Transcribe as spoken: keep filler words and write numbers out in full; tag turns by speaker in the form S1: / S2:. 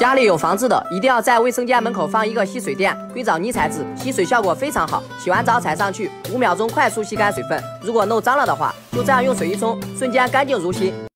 S1: 家里有房子的，一定要在卫生间门口放一个吸水垫，硅藻泥材质，吸水效果非常好。洗完澡踩上去，五秒钟快速吸干水分。如果弄脏了的话，就这样用水一冲，瞬间干净如新。